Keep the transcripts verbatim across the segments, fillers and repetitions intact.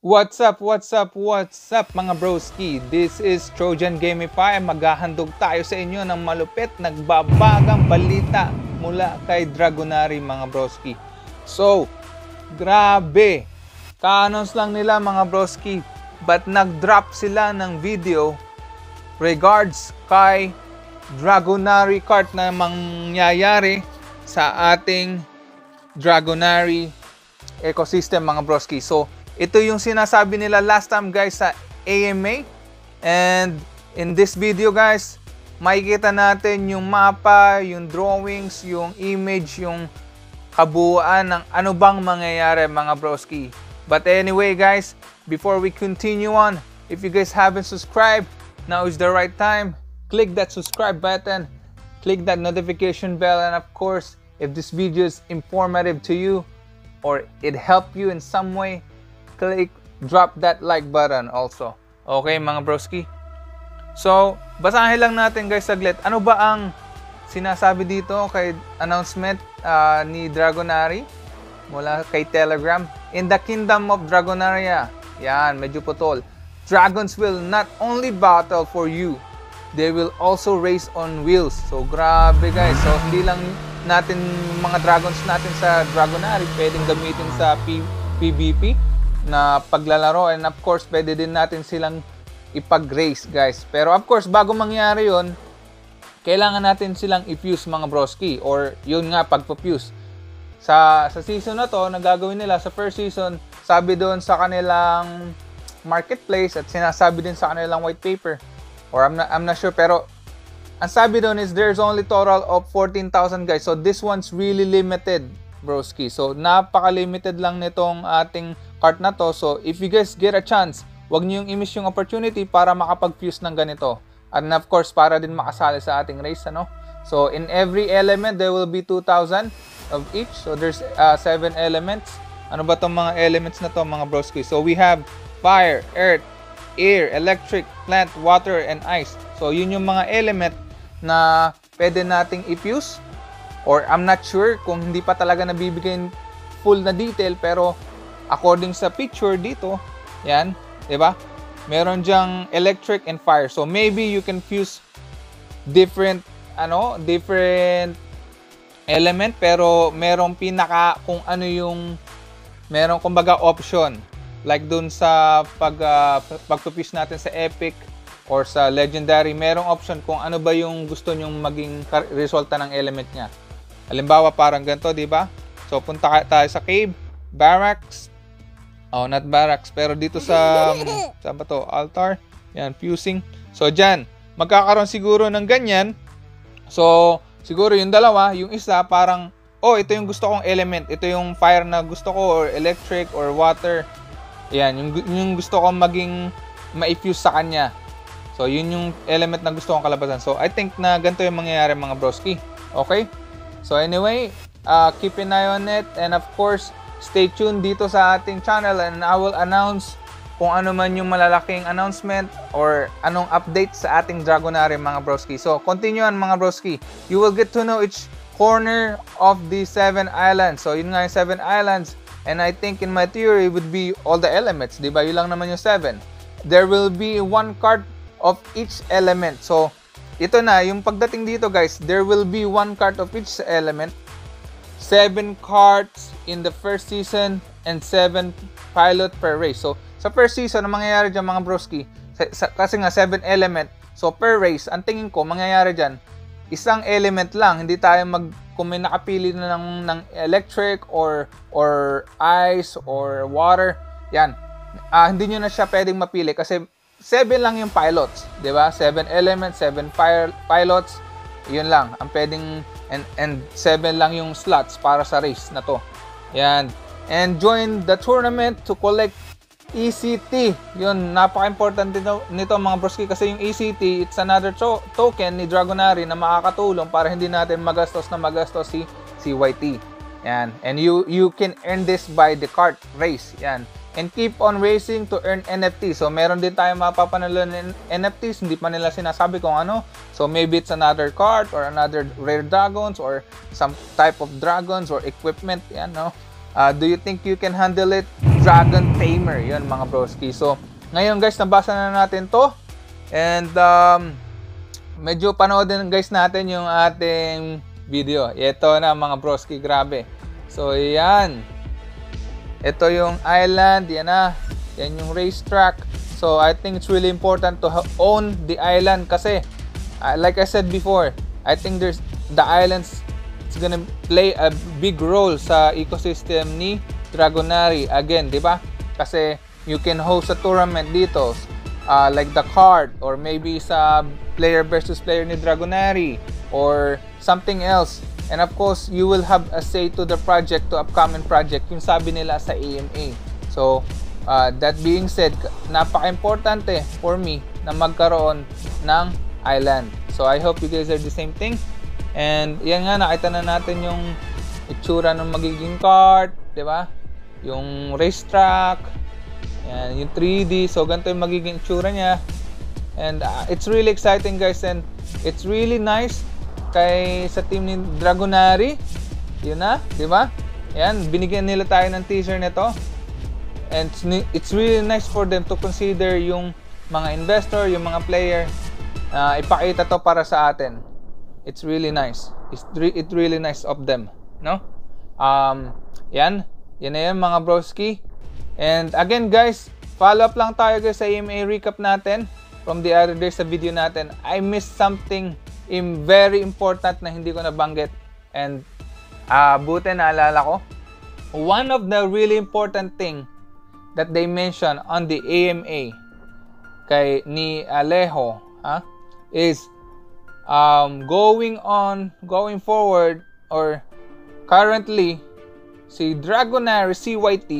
What's up, what's up, what's up mga broski? This is Trojan Gamify. Maghahandog tayo sa inyo ng malupit, nagbabagang balita mula kay Dragonary mga broski. So, grabe. Ka-announce lang nila mga broski, but nag-drop sila ng video regards kay Dragonary cart na mangyayari sa ating Dragonary ecosystem mga broski. So, ito yung sinasabi nila last time guys sa A M A, and in this video guys makikita natin yung mapa, yung drawings, yung image, yung kabuuan ng ano bang mangyayari mga broski. But anyway guys, before we continue on, if you guys haven't subscribed, now is the right time. Click that subscribe button, click that notification bell, and of course if this video is informative to you or it helped you in some way, click, drop that like button also. Okay mga broski? So, basahin lang natin guys saglit. Ano ba ang sinasabi dito kay announcement uh, ni Dragonary mula kay Telegram? In the kingdom of Dragonaria, yan, medyo putol. Dragons will not only battle for you, they will also race on wheels. So, grabe guys. So, hindi lang natin mga dragons natin sa Dragonary pwedeng gamitin sa P PvP na paglalaro, and of course pwede din natin silang ipag-race guys. Pero of course bago mangyari yon, kailangan natin silang i-fuse mga broski, or yun nga pagpa-fuse. Sa, sa season na to, nagagawin nila sa first season, sabi doon sa kanilang marketplace at sinasabi din sa kanilang white paper, or I'm not, I'm not sure, pero ang sabi doon is there's only total of fourteen thousand guys. So this one's really limited broski. So napaka-limited lang nitong ating cart na to. So if you guys get a chance, wag niyo yung i-miss yung opportunity para makapag-fuse ng ganito. And of course, para din makasali sa ating race, ano? So in every element, there will be two thousand of each. So there's uh, seven elements. Ano ba tong mga elements na to mga broski? So we have fire, earth, air, electric, plant, water, and ice. So yun yung mga element na pwede nating i-fuse. Or I'm not sure kung hindi pa talaga nabibigay full na detail, pero according sa picture dito, yan, 'di ba? Meron diyang electric and fire. So maybe you can fuse different ano, different element, pero merong pinaka kung ano yung merong kumbaga option. Like dun sa pag uh, pagpo-fuse natin sa epic or sa legendary, merong option kung ano ba yung gusto nyong maging resulta ng element niya. Halimbawa parang ganito, 'di ba? So punta tayo sa cave, barracks. Oh, not barracks, pero dito sa saan ba to? Altar. Yan, fusing. So diyan, magkakaroon siguro ng ganyan. So siguro yung dalawa, yung isa parang oh, ito yung gusto kong element. Ito yung fire na gusto ko, or electric or water. Yan, yung yung gusto kong maging ma-fuse sa kanya. So yun yung element na gusto kong kalabasan. So I think na ganito yung mangyayari mga broski. Okay? So anyway, uh, keep an eye on it, and of course, stay tuned dito sa ating channel, and I will announce kung ano man yung malalaking announcement or anong update sa ating Dragonary mga broski. So continue on mga broski. You will get to know each corner of the seven islands. So yun nga yung seven islands, and I think in my theory would be all the elements, di ba? Yun lang naman yung seven. There will be one card of each element. So ito na, yung pagdating dito guys, there will be one card of each element, seven cards in the first season, and seven pilot per race. So, sa first season, ang mangyayari dyan mga broski, kasi nga seven element, so per race, ang tingin ko, mangyayari dyan, isang element lang, hindi tayo mag, kung may nakapili na ng, ng electric, or, or ice, or water, yan, uh, hindi nyo na siya pwedeng mapili, kasi seven lang yung pilots, di ba? seven elements, seven fire pilots, yun lang ang pwedeng, and and seven lang yung slots para sa race na to. Yan. And join the tournament to collect E C T. Yun, napaka-important nito, nito mga broski, kasi yung E C T, it's another to token ni Dragonary na makakatulong para hindi natin magastos na magastos si si Y T. Yan. And you you can earn this by the cart race. Yan. And keep on racing to earn N F T. So meron din tayong mapapanalo ng N F Ts, hindi pa nila sinasabi kung ano. So maybe it's another card or another rare dragons or some type of dragons or equipment, yan, no? Uh, do you think you can handle it? Dragon Tamer. Yun mga broski. So, ngayon guys, nabasa na natin to. And, um, medyo panoodin guys natin yung ating video. Ito na mga broski, grabe. So, yan. Ito yung island. Yan na. Yan yung racetrack. So, I think it's really important to own the island kasi, uh, like I said before, I think there's the islands, it's gonna play a big role sa ecosystem ni Dragonary. Again, di ba? Kasi you can host a tournament dito, uh, like the card, or maybe sa player versus player ni Dragonary, or something else. And of course, you will have a say to the project, to upcoming project, yung sabi nila sa A M A. So, uh, that being said, napaka-importante for me na magkaroon ng island. So, I hope you guys are the same thing. And yan nga, nakita na natin yung itsura ng magiging cart, di ba? Yung racetrack, yan, yung three D. So, ganito yung magiging itsura niya. And uh, it's really exciting guys, and it's really nice kay sa team ni Dragonary. Yun na, di ba? Yan, binigyan nila tayo ng teaser nito. And it's, it's really nice for them to consider yung mga investor, yung mga player, uh, ipakita to para sa atin. It's really nice. It's re it really nice of them, no? Um, yan. Yan na yan mga broski. And again guys, follow up lang tayo guys sa A M A recap natin from the other day sa video natin. I missed something im very important na hindi ko nabanggit. And uh, buti naalala ko. One of the really important thing that they mentioned on the A M A kay ni Alejo, huh, is um, going on, going forward, or currently, si Dragonary C Y T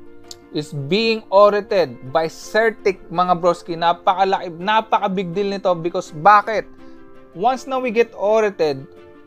is being audited by Certic mga broski. Napakalaki, napaka big deal nito because bakit? Once na we get audited,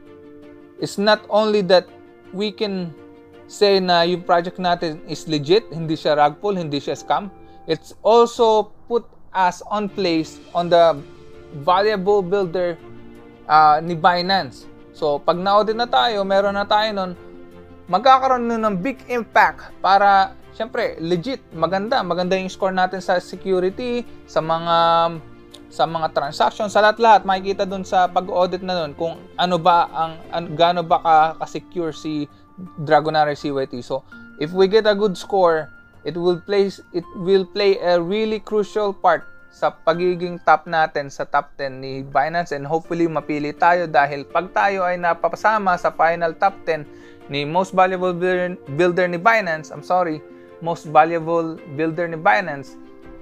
it's not only that we can say na yung project natin is legit, hindi siya rug pull, hindi siya scam. It's also put us on place on the valuable builder uh, ni Binance. So, pag na-audit na tayo, meron na tayo nun, magkakaroon nun ng big impact para, syempre, legit, maganda. Maganda yung score natin sa security, sa mga sa mga transactions, sa lahat-lahat. Makikita dun sa pag-audit na nun kung ano ba ang, an, gaano ba ka-secure si Dragonary C Y T. So, if we get a good score, it will play, it will play a really crucial part sa pagiging top natin sa top ten ni Binance, and hopefully mapili tayo dahil pag tayo ay napapasama sa final top ten ni most valuable builder, builder ni Binance, I'm sorry, most valuable builder ni Binance,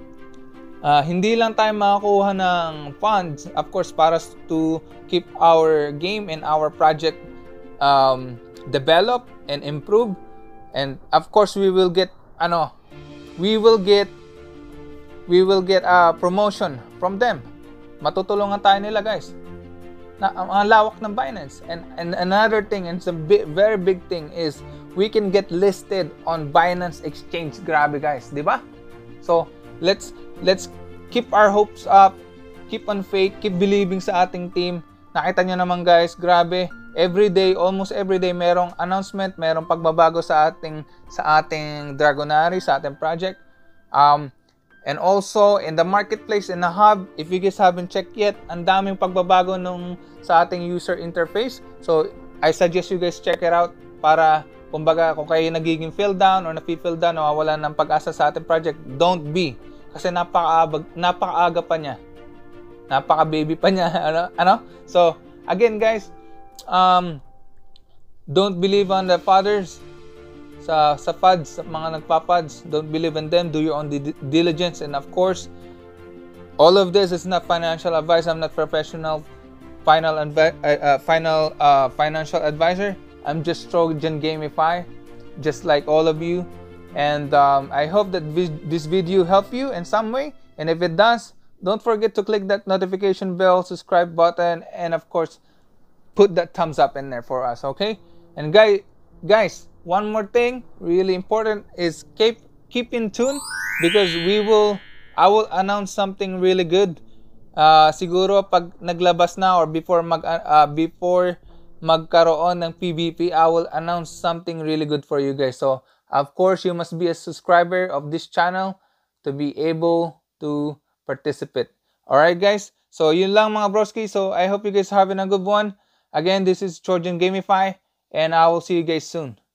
uh, hindi lang tayo makakuha ng funds, of course, para to keep our game and our project um, develop and improve, and of course we will get ano, we will get we will get a promotion from them. Matutulungan tayo nila guys. Na ang lawak ng Binance. And and another thing, and it's a big, very big thing, is we can get listed on Binance Exchange. Grabe guys, di ba? So let's let's keep our hopes up, keep on faith, keep believing sa ating team. Nakita nyo naman guys, grabe. Every day, almost every day, merong announcement, merong pagbabago sa ating sa ating Dragonary, sa ating project. Um, And also, in the marketplace, in the hub, if you guys haven't checked yet, ang daming pagbabago nung sa ating user interface. So, I suggest you guys check it out para, kumbaga, kung kayo nagiging fill down or napi-fill down, nawawalan ng pag-asa sa ating project, don't be. Kasi napaka-aga, napaka-aga pa niya. Napaka-baby pa niya. ano? ano? So, again guys, um, don't believe on the fathers. Sa, sa F U Ds, sa mga nagpa-F U Ds, don't believe in them, do your own diligence. And of course, all of this is not financial advice. I'm not professional final uh, uh, final uh, financial advisor. I'm just Trojan Gamify, just like all of you. And um, I hope that vi this video helped you in some way. And if it does, don't forget to click that notification bell, subscribe button, and of course, put that thumbs up in there for us, okay? And guys, guys, one more thing, really important, is keep keep in tune because we will, I will announce something really good. Uh, siguro pag naglabas na or before mag uh, before magkaroon ng P V P, I will announce something really good for you guys. So Of course, you must be a subscriber of this channel to be able to participate. Alright guys, so yun lang mga broski. So I hope you guys having a good one. Again, this is Trojan Gamify and I will see you guys soon.